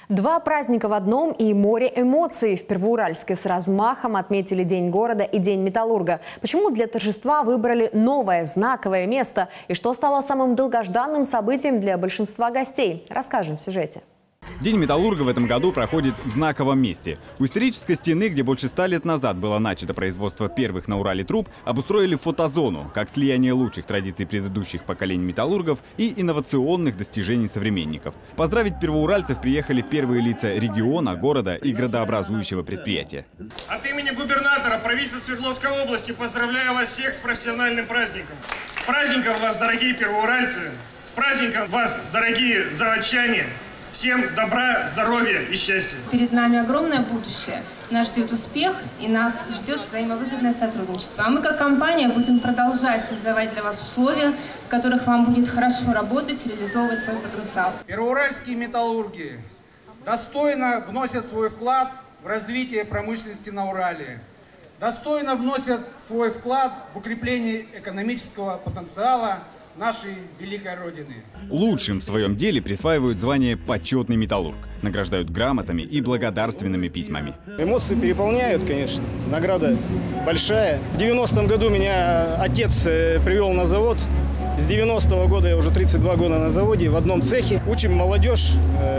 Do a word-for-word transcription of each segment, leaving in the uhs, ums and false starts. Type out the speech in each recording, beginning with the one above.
Два праздника в одном и море эмоций. В Первоуральске с размахом отметили День города и День металлурга. Почему для торжества выбрали новое знаковое место? И что стало самым долгожданным событием для большинства гостей? Расскажем в сюжете. День металлурга в этом году проходит в знаковом месте. У исторической стены, где больше ста лет назад было начато производство первых на Урале труб, обустроили фотозону, как слияние лучших традиций предыдущих поколений металлургов и инновационных достижений современников. Поздравить первоуральцев приехали первые лица региона, города и градообразующего предприятия. От имени губернатора, правительства Свердловской области поздравляю вас всех с профессиональным праздником. С праздником вас, дорогие первоуральцы! С праздником вас, дорогие заводчане! Всем добра, здоровья и счастья! Перед нами огромное будущее. Нас ждет успех и нас ждет взаимовыгодное сотрудничество. А мы как компания будем продолжать создавать для вас условия, в которых вам будет хорошо работать, реализовывать свой потенциал. Первоуральские металлурги достойно вносят свой вклад в развитие промышленности на Урале. Достойно вносят свой вклад в укрепление экономического потенциала нашей великой Родины. Лучшим в своем деле присваивают звание «почетный металлург». Награждают грамотами и благодарственными письмами. Эмоции переполняют, конечно. Награда большая. В девяностом году меня отец привел на завод. С девяностого года я уже тридцать два года на заводе, в одном цехе. Учим молодежь,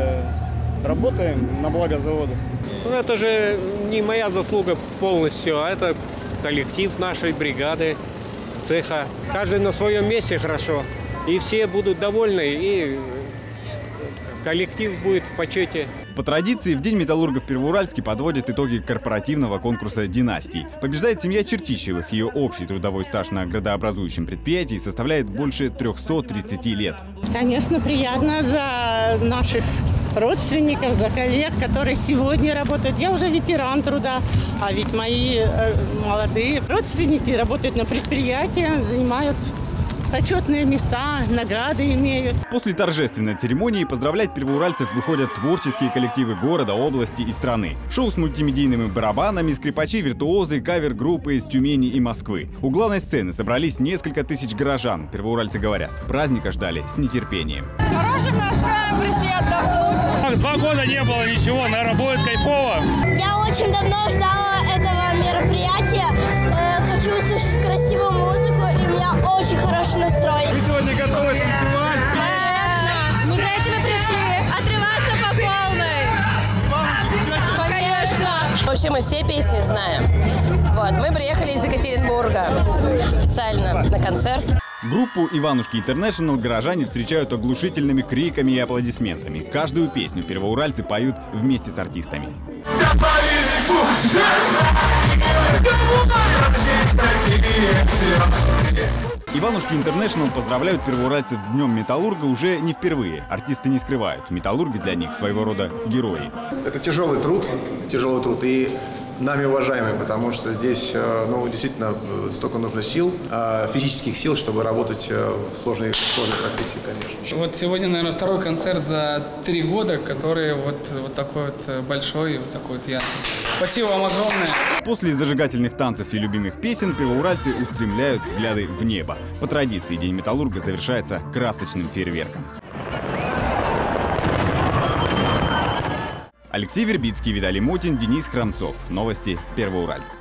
работаем на благо завода. Ну, это же не моя заслуга полностью, а это коллектив нашей бригады, цеха. Каждый на своем месте хорошо. И все будут довольны, и коллектив будет в почете. По традиции, в День металлурга в Первоуральске подводят итоги корпоративного конкурса «Династий». Побеждает семья Чертищевых. Ее общий трудовой стаж на градообразующем предприятии составляет больше трёхсот тридцати лет. Конечно, приятно за наших родственников, за коллег, которые сегодня работают. Я уже ветеран труда, а ведь мои э, молодые родственники работают на предприятии, занимают почетные места, награды имеют. После торжественной церемонии поздравлять первоуральцев выходят творческие коллективы города, области и страны. Шоу с мультимедийными барабанами, скрипачи, виртуозы, кавер-группы из Тюмени и Москвы. У главной сцены собрались несколько тысяч горожан. Первоуральцы говорят, праздника ждали с нетерпением. С хорошим настроем пришли отдохнуть. Два года не было ничего, наверное, будет кайфово. Я очень давно ждала этого мероприятия. Э, хочу услышать красивую музыку, и у меня очень хороший настрой. Вы сегодня готовы танцевать? Конечно. Мы за этим и пришли. Отрываться по полной. Конечно. Вообще мы все песни знаем. Вот, мы приехали из Екатеринбурга специально на концерт. Группу «Иванушки Интернешнл» горожане встречают оглушительными криками и аплодисментами. Каждую песню первоуральцы поют вместе с артистами. «Иванушки Интернешнл» поздравляют первоуральцев с Днем металлурга уже не впервые. Артисты не скрывают, металлурги для них своего рода герои. Это тяжелый труд, тяжелый труд и нами уважаемый, потому что здесь, ну, действительно столько нужно сил, физических сил, чтобы работать в сложной, сложной профессии, конечно. Вот сегодня, наверное, второй концерт за три года, который вот, вот такой вот большой, вот такой вот яркий. Спасибо вам огромное. После зажигательных танцев и любимых песен первоуральцы устремляют взгляды в небо. По традиции День металлурга завершается красочным фейерверком. Алексей Вербицкий, Виталий Мотин, Денис Храмцов. Новости Первоуральск.